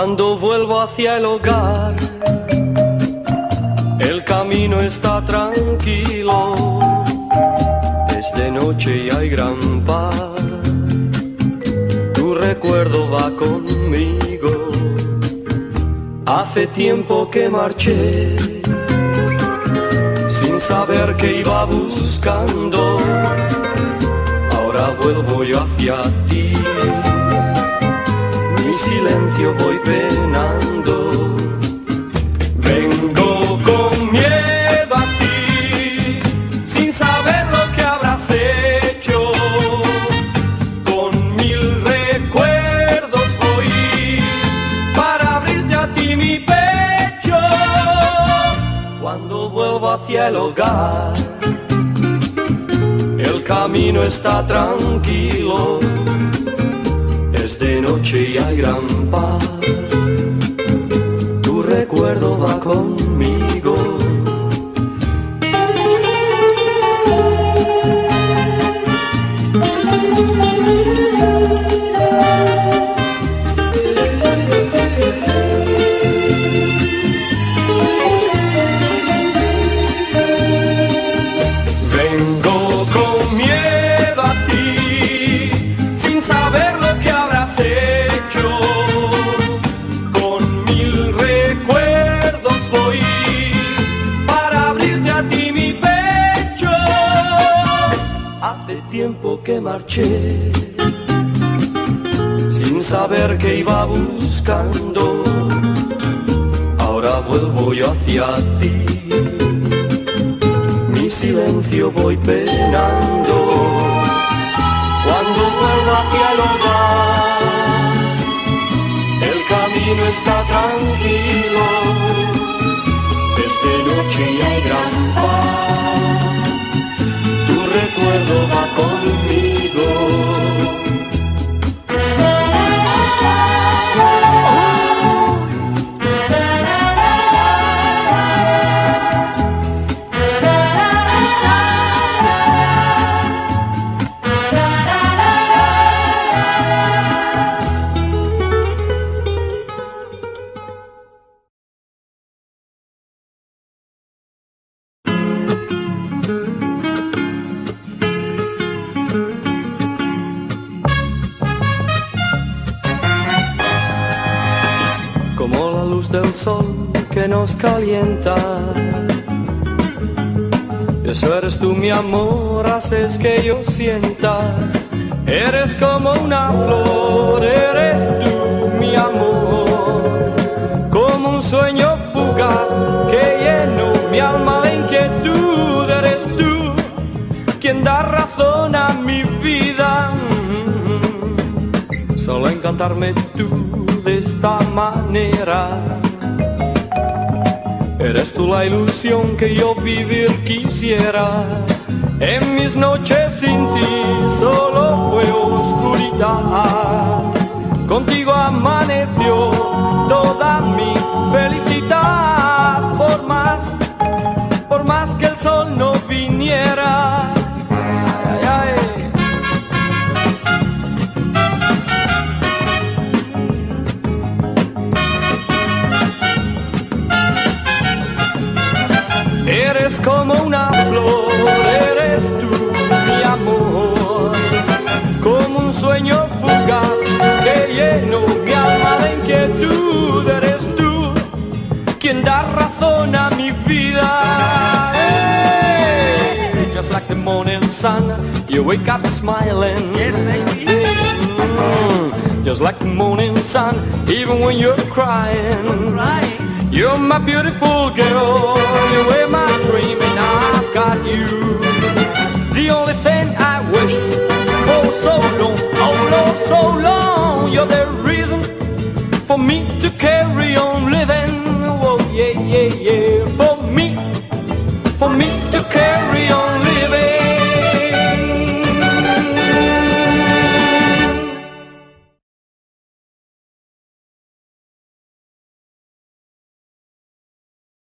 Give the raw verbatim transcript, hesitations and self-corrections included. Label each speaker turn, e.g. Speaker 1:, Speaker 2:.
Speaker 1: Cuando vuelvo hacia el hogar, el camino está tranquilo, es de noche y hay gran paz. Tu recuerdo va conmigo, hace tiempo que marché, sin saber que iba buscando, ahora vuelvo yo hacia ti. Mi silencio voy penando, vengo con miedo a ti, sin saber lo que habrás hecho. Con mil recuerdos voy para abrirte a ti mi pecho. Cuando vuelvo hacia el hogar, el camino está tranquilo, es de noche y hay gran paz. Tu recuerdo va conmigo. Vengo con miedo a ti, sin saber lo que habrás hecho. Con mil recuerdos voy para abrirte a ti mi pecho. Hace tiempo que marché, sin saber que iba buscando, ahora vuelvo yo hacia ti. Mi silencio voy penando, cuando vuelvo hacia el hogar, el camino está tranquilo, es de noche y hay gran paz. Tu recuerdo va conmigo. Como la luz del sol que nos calienta, eso eres tú mi amor, haces que yo sienta. Eres como una flor, eres tú mi amor, como un sueño fugaz que llenó mi alma de inquietud. Eres tú quien da razón a mi vida, solo encantarme tú de esta manera. Eres tú la ilusión que yo vivir quisiera. En mis noches sin ti solo fue oscuridad. Contigo amaneció toda mi felicidad. Por más, por más que el sol no viniera. Ay, ay, ay. Eres como una flor, eres tú mi amor, como un sueño fugaz que llenó mi alma de inquietud. Eres tú quien da razón a mi vida. Hey, just like the morning sun, you wake up smiling. Yes, baby. Mm, just like the morning sun, even when you're crying. You're my beautiful girl. You